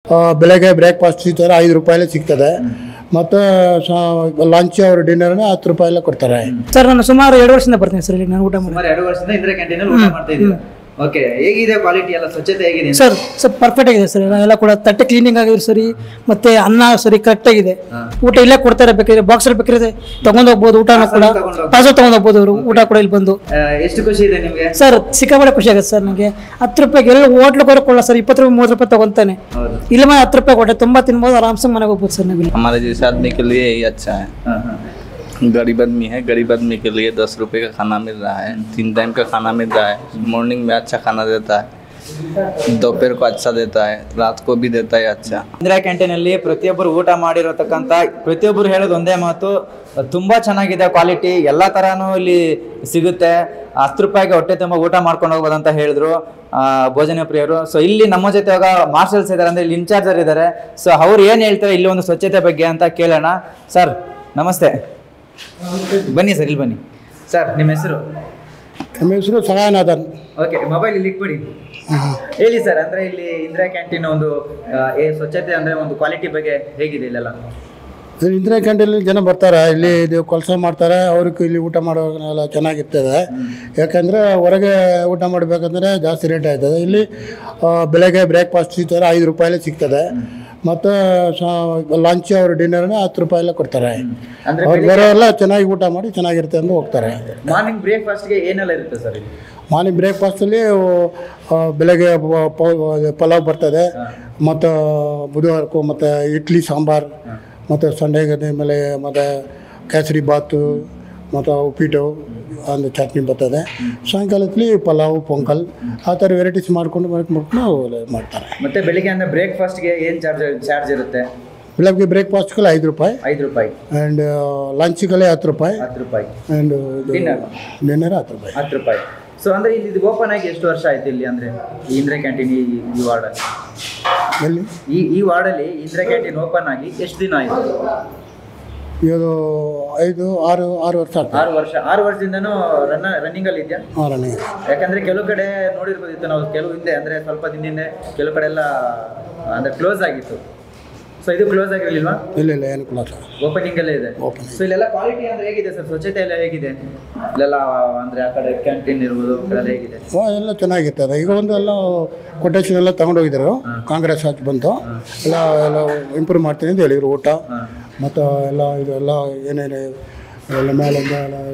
ಬೆಳಗ್ಗೆ ಬ್ರೇಕ್ಫಾಸ್ಟ್ ಸಿಗ್ತಾರೆ 5 ರೂಪಾಯಿಲೇ ಸಿಗ್ತದೆ. ಮತ್ತು ಲಂಚ್ ಅವ್ರ ಡಿನ್ನರ್ನ 10 ರೂಪಾಯಿಲೇ ಕೊಡ್ತಾರೆ. ಸರ್ ನಾನು ಸುಮಾರು 2 ವರ್ಷದಿಂದ ಬರ್ತೀನಿ ಸರ್ ಇಲ್ಲಿ ನಾನು ಊಟ ಮಾಡಿ. ಸುಮಾರು 2 ವರ್ಷದಿಂದ ಇಂದಿರಾ ಕ್ಯಾಂಟೀನಲ್ಲಿ ಊಟ ಮಾಡ್ತಾ ಇದ್ದೀರಾ. ಓಕೆ, ಹೇಗಿದೆ ಕ್ವಾಲಿಟಿ ಎಲ್ಲ, ಸ್ವಚ್ಛತೆ ಹೇಗಿದೆ ಸರ್? ಸರ್ ಪರ್ಫೆಕ್ಟ್ ಆಗಿದೆ ಸರ್. ಎಲ್ಲ ಕೂಡ ತಟ್ಟೆ ಕ್ಲೀನಿಂಗ್ ಆಗಿದ್ರು ಸರಿ, ಮತ್ತೆ ಅನ್ನ ಸರಿ ಕರೆಕ್ಟ್ ಆಗಿದೆ. ಊಟ ಇಲ್ಲೇ ಕೊಡ್ತಾರೆ, ಬೇಕಾದ್ರೆ ಬಾಕ್ಸ್ ಬೇಕಾದ್ರೆ ತಗೊಂಡ್ ಹೋಗ್ಬೋದು. ಊಟನ ಕೂಡ ಪಾರ್ಸಲ್ ತಗೊಂಡ್ ಹೋಗ್ಬೋದು ಅವರು. ಊಟ ಕೂಡ ಇಲ್ಲಿ ಬಂದು ಎಷ್ಟು ಖುಷಿ ಇದೆ ನಿಮಗೆ? ಸರ್ ಸಿಕ್ಕಾಪಟ್ಟೆ ಖುಷಿ ಆಗುತ್ತೆ ಸರ್ ನನಗೆ. 10 ರೂಪಾಯಿಗೆ ಎಲ್ಲ ಹೋಟ್ಲ್ ಕೂಡ ಕೊಡಲ್ಲ ಸರ್. 20 ರೂಪಾಯಿ 30 ರೂಪಾಯಿ ತಗೊಂತಾನೆ. ಇಲ್ಲ 10 ರೂಪಾಯಿ ಕೊಟ್ಟೆ ತುಂಬಾ ತಿನ್ಬೋದು, ಆರಾಮ್ಸೆ ಮನೆಗೆ ಹೋಗ್ಬೋದು ಸರ್. ನಾವು हमारे जैसे आदमी के लिए यही अच्छा है. गरीब आदमी है, गरीब आदमी के लिए 10 रुपये का खाना मिल रहा है, 3 टाइम का खाना मिल रहा है. मॉर्निंग में अच्छा खाना देता है, दोपहर को अच्छा देता है, रात को भी देता है अच्छा. ಇಂದಿರಾ ಕ್ಯಾಂಟೀನಲ್ಲಿ ಪ್ರತಿಯೊಬ್ಬರು ಊಟ ಮಾಡಿರತಕ್ಕಂಥ ಪ್ರತಿಯೊಬ್ಬರು ಹೇಳೋದು ಒಂದೇ ಮಾತು, ತುಂಬ ಚೆನ್ನಾಗಿದೆ ಕ್ವಾಲಿಟಿ. ಎಲ್ಲ ಥರನೂ ಇಲ್ಲಿ ಸಿಗುತ್ತೆ. 10 ರೂಪಾಯಿಗೆ ಹೊಟ್ಟೆ ತುಂಬ ಊಟ ಮಾಡ್ಕೊಂಡು ಹೋಗ್ಬೋದು ಅಂತ ಹೇಳಿದ್ರು ಭೋಜನ ಪ್ರಿಯರು. ಸೊ ಇಲ್ಲಿ ನಮ್ಮ ಜೊತೆ ಇವಾಗ ಮಾರ್ಷಲ್ಸ್ ಇದ್ದಾರೆ, ಅಂದರೆ ಇಲ್ಲಿ ಇನ್ಚಾರ್ಜರ್ ಇದ್ದಾರೆ. ಸೊ ಅವ್ರು ಏನು ಹೇಳ್ತಾರೆ ಇಲ್ಲಿ ಒಂದು ಸ್ವಚ್ಛತೆ ಬಗ್ಗೆ ಅಂತ ಕೇಳೋಣ. ಸರ್ ನಮಸ್ತೆ, ಬನ್ನಿ ಸರ್, ಇಲ್ಲಿ ಬನ್ನಿ ಸರ್. ನಿಮ್ಮ ಹೆಸರು? ನಮ್ಮ ಹೆಸರು ಸಹಾಯನಾಥನ್. ಓಕೆ, ಮೊಬೈಲ್ ಇಲ್ಲಿ ಇಟ್ಬಿಡಿ. ಹೇಳಿ ಸರ್, ಅಂದರೆ ಇಲ್ಲಿ ಇಂದಿರಾ ಕ್ಯಾಂಟೀನ್ ಒಂದು ಸ್ವಚ್ಛತೆ ಅಂದರೆ ಒಂದು ಕ್ವಾಲಿಟಿ ಬಗ್ಗೆ ಹೇಗಿದೆ ಇಲ್ಲೆಲ್ಲ? ಇಂದಿರಾ ಕ್ಯಾಂಟೀನಲ್ಲಿ ಜನ ಬರ್ತಾರೆ, ಇಲ್ಲಿ ಇದು ಕೆಲಸ ಮಾಡ್ತಾರೆ, ಅವ್ರಿಗೆ ಇಲ್ಲಿ ಊಟ ಮಾಡೋಲ್ಲ ಚೆನ್ನಾಗಿರ್ತದೆ. ಯಾಕಂದರೆ ಹೊರಗೆ ಊಟ ಮಾಡಬೇಕಂದ್ರೆ ಜಾಸ್ತಿ ರೇಟ್ ಆಯ್ತದೆ. ಇಲ್ಲಿ ಬೆಳಗ್ಗೆ ಬ್ರೇಕ್ಫಾಸ್ಟ್ ಸಿಗ್ತಾರೆ 5 ರೂಪಾಯಿಲೇ ಸಿಗ್ತದೆ. ಮತ್ತು ಲಂಚ್ ಅವ್ರ ಡಿನ್ನರ್ನ 10 ರೂಪಾಯಿಲೇ ಕೊಡ್ತಾರೆ. ಅವ್ರು ಬರೋಲ್ಲ ಚೆನ್ನಾಗಿ ಊಟ ಮಾಡಿ ಚೆನ್ನಾಗಿರುತ್ತೆ ಅಂತ ಹೋಗ್ತಾರೆ. ಮಾರ್ನಿಂಗ್ ಬ್ರೇಕ್ಫಾಸ್ಟ್ಗೆ ಏನೆಲ್ಲ ಇರುತ್ತೆ ಸರ್? ಮಾರ್ನಿಂಗ್ ಬ್ರೇಕ್ಫಾಸ್ಟಲ್ಲಿ ಬೆಳಗ್ಗೆ ಪಲಾವ್ ಬರ್ತದೆ, ಮತ್ತು ಬುಧವಾರಕ್ಕೂ ಮತ್ತು ಇಡ್ಲಿ ಸಾಂಬಾರು, ಮತ್ತು ಸಂಡೆಗೆ ಮೇಲೆ ಮತ್ತು ಕೇಸರಿ ಬಾತು, ಮತ್ತು ಉಪ್ಪಿಟ್ಟು, ಒಂದು ಚಟ್ನಿ ಬರ್ತದೆ. ಸಾಯಂಕಾಲದಲ್ಲಿ ಪಲಾವು, ಪೊಂಗಲ್, ಆ ಥರ ವೆರೈಟೀಸ್ ಮಾಡ್ಕೊಂಡು ಮಾಡ್ತಾರೆ. ಮತ್ತು ಬೆಳಿಗ್ಗೆ ಅಂದರೆ ಬ್ರೇಕ್ಫಾಸ್ಟ್ಗೆ ಏನು ಚಾರ್ಜ್ ಇರುತ್ತೆ? ಬೆಳಗ್ಗೆ ಬ್ರೇಕ್ಫಾಸ್ಟ್ಗೆಲ್ಲ 5 ರೂಪಾಯಿ, 5 ರೂಪಾಯಿ. ಆ್ಯಂಡ್ ಲಂಚ್ಗೆಲ್ಲ 10 ರೂಪಾಯಿ, 10 ರೂಪಾಯಿ. ಆ್ಯಂಡ್ ಡಿನ್ನರ್ 10 ರೂಪಾಯಿ. 10 ರೂಪಾಯಿ. ಸೊ ಅಂದರೆ ಇದು ಓಪನ್ ಆಗಿ ಎಷ್ಟು ವರ್ಷ ಆಯ್ತು ಇಲ್ಲಿ, ಅಂದರೆ ಈ ಇಂದಿರಾ ಕ್ಯಾಂಟೀನ್ ಈ ವಾರ್ಡಲ್ಲಿ? ಎಲ್ಲಿ ಈ ವಾರ್ಡಲ್ಲಿ ಇಂದಿರಾ ಕ್ಯಾಂಟೀನ್ ಓಪನ್ ಆಗಿ ಎಷ್ಟು ದಿನ ಆಯಿತು? ಇದು 6 ವರ್ಷ ಆಗ್ತದೆ. 6 ವರ್ಷ. 6 ವರ್ಷದಿಂದನೂ ರನ್ನಿಂಗಲ್ಲಿ ಇದೆಯಾ? ರನ್ನಿಂಗ್. ಯಾಕಂದರೆ ಕೆಲವು ಕಡೆ ನೋಡಿರ್ಬೋದಿತ್ತು ನಾವು, ಕೆಲವು ಹಿಂದೆ ಅಂದರೆ ಸ್ವಲ್ಪ ದಿನದಿಂದ ಕೆಲವು ಕಡೆ ಎಲ್ಲ ಅಂದರೆ ಕ್ಲೋಸ್ ಆಗಿತ್ತು. ಸೊ ಇದು ಕ್ಲೋಸ್ ಆಗಿರಲಿಲ್ವಾ? ಇಲ್ಲ ಏನು ಕ್ಲೋಸ್, ಓಪನಿಂಗ್ ಅಲ್ಲೇ ಇದೆ. ಸೊ ಇಲ್ಲೆಲ್ಲ ಕ್ವಾಲಿಟಿ ಅಂದರೆ ಹೇಗಿದೆ ಸರ್? ಸ್ವಚ್ಛತೆ ಎಲ್ಲ ಹೇಗಿದೆ ಇಲ್ಲೆಲ್ಲ? ಅಂದರೆ ಆ ಕಡೆ ಕ್ಯಾಂಟೀನ್ ಇರ್ಬೋದು, ಕಡೆ ಹೇಗಿದೆ? ಎಲ್ಲ ಚೆನ್ನಾಗಿರ್ತದೆ. ಈಗ ಒಂದು ಎಲ್ಲ ಕೊಟೇಶನ್ ಎಲ್ಲ ತಗೊಂಡೋಗಿದ್ರು, ಕಾಂಗ್ರೆಸ್ ಹಾಕಿ ಬಂತು, ಎಲ್ಲ ಇಂಪ್ರೂವ್ ಮಾಡ್ತೀನಿ ಅಂತ ಹೇಳಿದ್ರು. ಊಟ ಮತ್ತು ಎಲ್ಲ ಇದೆಲ್ಲ ಏನೇನು ಎಲ್ಲ ಮೇಲಿಂದ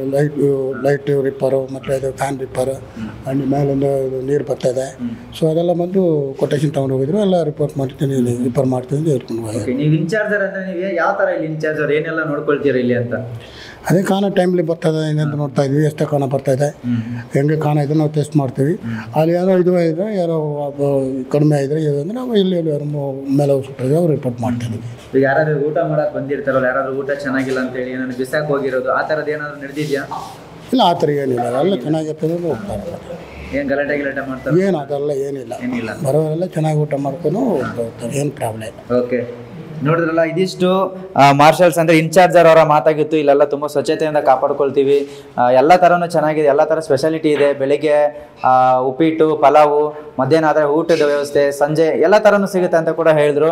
ಲೈಟ್ ರಿಪ್ಪರು, ಮತ್ತು ಇದು ಫ್ಯಾನ್ ರಿಪ್ಪರು, ಆ್ಯಂಡ್ ಮೇಲಿಂದ ಇದು ನೀರು ಬರ್ತಾಯಿದೆ. ಸೊ ಅದೆಲ್ಲ ಬಂದು ಕೊಟೇಶನ್ ತೊಗೊಂಡೋಗಿದ್ರು, ಎಲ್ಲ ರಿಪೋರ್ಟ್ ಮಾಡ್ತೀನಿ, ರಿಪೇರ್ ಮಾಡ್ತೀನಿ ಅಂತ ಹೇಳ್ಕೊಂಡು ಹೋಗಿ. ನೀವು ಇನ್ಚಾರ್ಜರ್ ಅಂದರೆ ನೀವು ಯಾವ ಥರ ಇಲ್ಲಿ ಇನ್ಚಾರ್ಜರ್ ಏನೆಲ್ಲ ನೋಡ್ಕೊಳ್ತೀರಾ ಇಲ್ಲಿ ಅಂತ? ಅದೇ ಖಾನ ಟೈಮ್ಲಿ ಬರ್ತದೆ ಏನಂತ ನೋಡ್ತಾ ಇದ್ವಿ, ಎಷ್ಟು ಖಾನ ಬರ್ತಾಯಿದೆ, ಹೆಂಗೆ ಖಾನ ಇದೆ ನಾವು ಟೆಸ್ಟ್ ಮಾಡ್ತೀವಿ. ಅಲ್ಲಿ ಯಾರೋ ಇದು ಇದ್ದರೆ, ಯಾರೋ ಕಡಿಮೆ ಇದ್ದರೆ ಅಂದರೆ ನಾವು ಇಲ್ಲಿ ಮೇಲೆ ಸುಟ್ಟಿದ್ರೆ ಅವ್ರು ರಿಪೋರ್ಟ್ ಮಾಡ್ತೀವಿ. ಈಗ ಯಾರಾದರೂ ಊಟ ಮಾಡೋಕೆ ಬಂದಿರ್ತಾರಲ್ಲ, ಯಾರಾದರೂ ಊಟ ಚೆನ್ನಾಗಿಲ್ಲ ಅಂತೇಳಿ ಏನಾದ್ರು ಬಿಸಾಕ್ ಹೋಗಿರೋದು ಆ ಥರದ್ದು ಏನಾದರೂ ನಡೆದಿದೆಯಾ? ಇಲ್ಲ, ಆ ಥರ ಏನಿಲ್ಲ, ಎಲ್ಲ ಚೆನ್ನಾಗಿರ್ತದೆ, ಹೋಗ್ತಾರೆ. ಏನು ಗಲಾಟೆ ಮಾಡ್ತಾರೆ? ಏನು ಅದೆಲ್ಲ ಏನಿಲ್ಲ, ಬರೋರೆಲ್ಲ ಚೆನ್ನಾಗಿ ಊಟ ಮಾಡ್ಕೊಂಡು ಹೋಗ್ತಾರೆ, ಏನು ಪ್ರಾಬ್ಲಮ್ ಇಲ್ಲ. ಓಕೆ, ನೋಡಿದ್ರಲ್ಲ, ಇದಿಷ್ಟು ಮಾರ್ಷಲ್ಸ್ ಅಂದರೆ ಇನ್ಚಾರ್ಜರ್ ಅವರ ಮಾತಾಗಿತ್ತು. ಇಲ್ಲೆಲ್ಲ ತುಂಬ ಸ್ವಚ್ಛತೆಯಿಂದ ಕಾಪಾಡ್ಕೊಳ್ತೀವಿ, ಎಲ್ಲ ಥರನೂ ಚೆನ್ನಾಗಿದೆ, ಎಲ್ಲ ಥರ ಸ್ಪೆಷಾಲಿಟಿ ಇದೆ. ಬೆಳಿಗ್ಗೆ ಉಪ್ಪಿಟ್ಟು, ಪಲಾವು, ಮಧ್ಯಾಹ್ನ ಆದರೆ ಊಟದ ವ್ಯವಸ್ಥೆ, ಸಂಜೆ ಎಲ್ಲ ಥರನೂ ಸಿಗುತ್ತೆ ಅಂತ ಕೂಡ ಹೇಳಿದ್ರು.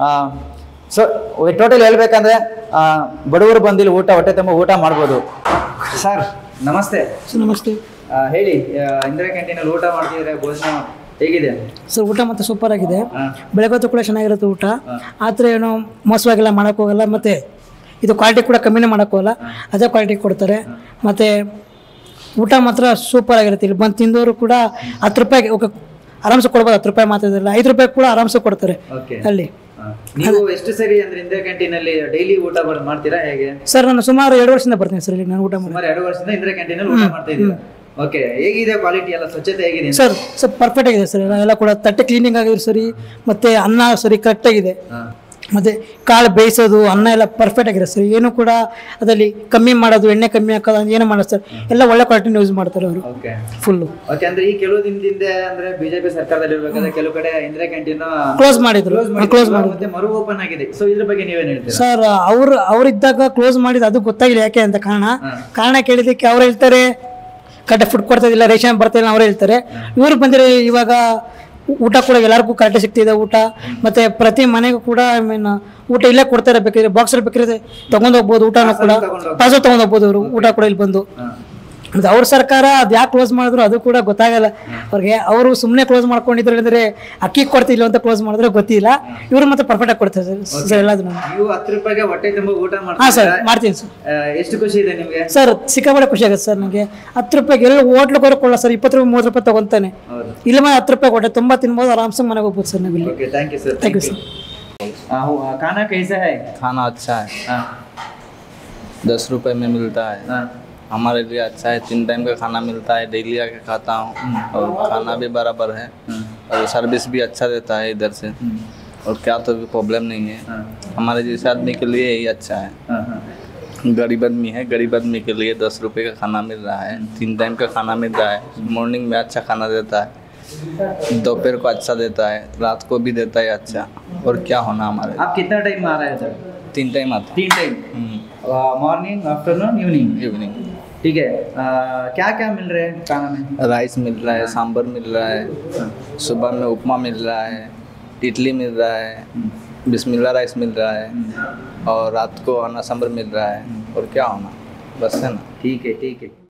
ಸೊ ಟೋಟಲ್ ಹೇಳ್ಬೇಕಂದ್ರೆ ಬಡವರು ಬಂದಿಲ್ಲಿ ಹೊಟ್ಟೆ ತುಂಬ ಊಟ ಮಾಡ್ಬೋದು. ಸರ್ ನಮಸ್ತೆ. ನಮಸ್ತೆ. ಹೇಳಿ, ಇಂದಿರಾ ಕ್ಯಾಂಟೀನಲ್ಲಿ ಊಟ ಮಾಡ್ತಿದ್ರೆ ಭೋಜನ ಹೇಗಿದೆ ಸರ್? ಊಟ ಮತ್ತು ಸೂಪರ್ ಆಗಿದೆ. ಬೆಳಗ್ಗೆ ಹೊತ್ತು ಕೂಡ ಚೆನ್ನಾಗಿರುತ್ತೆ ಊಟ. ಆ ಥರ ಏನೋ ಮೋಸವಾಗಿಲ್ಲ ಮಾಡೋಕ್ಕೋಗಲ್ಲ, ಮತ್ತು ಇದು ಕ್ವಾಲಿಟಿ ಕೂಡ ಕಮ್ಮಿನೇ ಮಾಡೋಕ್ಕೋಗಲ್ಲ, ಅದೇ ಕ್ವಾಲಿಟಿ ಕೊಡ್ತಾರೆ. ಮತ್ತು ಊಟ ಮಾತ್ರ ಸೂಪರ್ ಆಗಿರುತ್ತೆ. ಇಲ್ಲಿ ಬಂದು ತಿಂದವರು ಕೂಡ 10 ರೂಪಾಯಿಗೆ ಆರಾಮ್ಸೆ ಕೊಡ್ಬೋದು. 10 ರೂಪಾಯಿ ಮಾತ್ರ ಇರಲ್ಲ, 5 ರೂಪಾಯಿ ಕೂಡ ಆರಾಮ್ಸೆ ಕೊಡ್ತಾರೆ ಅಲ್ಲಿ. ನೀವು ಎಷ್ಟು ಸರಿ ಅಂದ್ರೆ ಇಂದಿರಾ ಕ್ಯಾಂಟೀನಲ್ಲಿ ಡೈಲಿ ಊಟ ಮಾಡ್ತೀರಾ ಹೇಗೆ? ಸರ್ ನಾನು ಸುಮಾರು 2 ವರ್ಷದಿಂದ ಬರ್ತೀನಿ ಸರ್ ಇಲ್ಲಿ ನಾನು ಊಟ ಮಾಡಿ. ಸುಮಾರು 2 ವರ್ಷದಿಂದ ಇಂದಿರಾ ಕ್ಯಾಂಟೀನಲ್ಲಿ ಊಟ ಮಾಡ್ತಾ ಇದ್ದೀರಾ? ಓಕೆ, ಹೇಗಿದೆ ಕ್ವಾಲಿಟಿ ಎಲ್ಲ, ಸ್ವಚ್ಛತೆ ಹೇಗಿದೆ ಸರ್? ಪರ್ಫೆಕ್ಟ್ ಆಗಿದೆ ಸರ್. ಎಲ್ಲ ಕೂಡ ತಟ್ಟೆ ಕ್ಲೀನಿಂಗ್ ಆಗಿದ್ರು ಸರಿ, ಮತ್ತೆ ಅನ್ನ ಸರಿ ಕರೆಕ್ಟ್ ಆಗಿದೆ, ಮತ್ತೆ ಕಾಳು ಬೇಯಿಸೋದು, ಅನ್ನ ಎಲ್ಲ ಪರ್ಫೆಕ್ಟ್ ಆಗಿದೆ ಸರ್. ಏನು ಕೂಡ ಅದರಲ್ಲಿ ಕಮ್ಮಿ ಮಾಡೋದು, ಎಣ್ಣೆ ಕಮ್ಮಿ ಹಾಕೋದು ಏನು ಮಾಡೋದು ಸರ್, ಎಲ್ಲ ಒಳ್ಳೆ ಕ್ವಾಲಿಟಿನ ಯೂಸ್ ಮಾಡ್ತಾರೆ ಅವರು ಫುಲ್ಲು. ಓಕೆ, ಅಂದ್ರೆ ಈ ಕೆಲವು ದಿನದಿಂದ ಅಂದ್ರೆ ಬಿಜೆಪಿ ಸರ್ಕಾರದಲ್ಲಿ ಇರಬೇಕಾದ್ರೆ ಕೆಲವು ಕಡೆ ಇಂದಿರಾ ಕ್ಯಾಂಟೀನ್ ಕ್ಲೋಸ್ ಮಾಡಿದ್ರು, ಮತ್ತೆ ಮರು ಓಪನ್ ಆಗಿದೆ. ಸೊ ಇದ್ರ ಬಗ್ಗೆ ನೀವೇನ್ ಹೇಳ್ತೀರಾ ಸರ್? ಅವ್ರಿದ್ದಾಗ ಕ್ಲೋಸ್ ಮಾಡಿದ್ದು ಅದು ಗೊತ್ತಾಗಿಲ್ಲ ಯಾಕೆ ಅಂತ ಕಾರಣ ಕೇಳಿದಕ್ಕೆ ಅವ್ರು ಹೇಳ್ತಾರೆ ಕಡೆ ಫುಡ್ ಕೊಡ್ತಾ ಇದಿಲ್ಲ, ರೇಷನ್ ಬರ್ತಾ ಇಲ್ಲ ಅವ್ರು ಹೇಳ್ತಾರೆ. ಇವ್ರಿಗೆ ಬಂದಿರೋ ಇವಾಗ ಊಟ ಕೂಡ ಎಲ್ಲರಿಗೂ ಕರೆಕ್ಟ್ ಸಿಗ್ತಿದೆ ಊಟ, ಮತ್ತು ಪ್ರತಿ ಮನೆಗೂ ಕೂಡ ಐ ಮೀನ್ ಊಟ ಇಲ್ಲೇ ಕೊಡ್ತಾರೆ. ಬೇಕಾದ್ರೆ ಬಾಕ್ಸಲ್ಲಿ ಬೇಕಾದ್ರೆ ತೊಗೊಂಡು ಹೋಗ್ಬೋದು, ಊಟನೂ ಕೂಡ ಪಾರ್ಸಲ್ ತೊಗೊಂಡು ಹೋಗ್ಬೋದು ಅವರು, ಊಟ ಕೂಡ ಇಲ್ಲಿ ಬಂದು. ಮತ್ತು ಅವ್ರ ಸರ್ಕಾರ ಅದು ಯಾಕೆ ಕ್ಲೋಸ್ ಮಾಡಿದ್ರು ಅದು ಕೂಡ ಗೊತ್ತಾಗಲ್ಲ ಅವ್ರಿಗೆ. ಅವರು ಸುಮ್ಮನೆ ಕ್ಲೋಸ್ ಮಾಡ್ಕೊಂಡಿದ್ರು ಅಂದರೆ ಅಕ್ಕಿ ಕೊಡ್ತಿಲ್ಲ ಅಂತ ಕ್ಲೋಸ್ ಮಾಡಿದ್ರೆ ಗೊತ್ತಿಲ್ಲ. ಇವರು ಮತ್ತೆ ಪರ್ಫೆಕ್ಟಾಗಿ ಕೊಡ್ತಾರೆ ಸರ್ ಎಲ್ಲದನ್ನು. ನೀವು 10 ರೂಪಾಯಿಗೆ ಹೊಟ್ಟೆ ತುಂಬ ಊಟ ಹಾಂ ಸರ್ ಮಾಡ್ತೀನಿ ಸರ್. ಎಷ್ಟು ಖುಷಿ ಇದೆ ನಿಮಗೆ? ಸರ್ ಸಿಕ್ಕಾಪಟ್ಟೆ ಖುಷಿ ಆಗುತ್ತೆ ಸರ್ ನನಗೆ. 10 ರೂಪಾಯಿಗೆ ಎಲ್ಲ ಹೋಟ್ಲಿಗೆ ಹೋದ್ರೆ ಕೊಡಲ್ಲ ಸರ್, 20 ರೂಪಾಯಿ 30 ರೂಪಾಯಿ ತೊಗೊತಾನೆ. ಇಲ್ಲ ಮೇಲೆ 10 ರೂಪಾಯಿ ಕೊಟ್ಟೆ ತುಂಬ ತಿನ್ಬೋದು, ಆರಾಮ್ಸೆ ಮನೆಗೆ ಹೋಗ್ಬೋದು ಸರ್ ನಾವಿಲ್ಲಿ. Okay, thank you sir. Thank you sir. खाना कैसा है? खाना अच्छा है, 10 रुपए में मिलता है, हमारे लिए अच्छा है। 3 टाइम का खाना मिलता है, डेली आके खाता हूँ और खाना भी बराबर है और सर्विस भी अच्छा देता है इधर से, और क्या तो भी प्रॉब्लम नहीं है। हमारे जैसे आदमी के लिए यही अच्छा है। गरीब आदमी है, गरीब आदमी के लिए 10 रुपये का खाना मिल रहा है, 3 टाइम का खाना मिल रहा है। मॉर्निंग में अच्छा खाना देता है, दोपहर को अच्छा देता है, रात को भी देता है अच्छा। और क्या होना हमारे। आप कितना टाइम आ रहे हैं सर? 3 टाइम आता 3 time, morning, afternoon, evening. Evening ठीक है। क्या क्या मिल रहे हैं खाना में? राइस मिल रहा है, सांभर मिल रहा है, सुबह में उपमा मिल रहा है, इडली मिल रहा है, बिस्मिल्लाह राइस मिल रहा है, और रात को अना सांभर मिल रहा है। और क्या होना, बस है ना। ठीक है, ठीक है।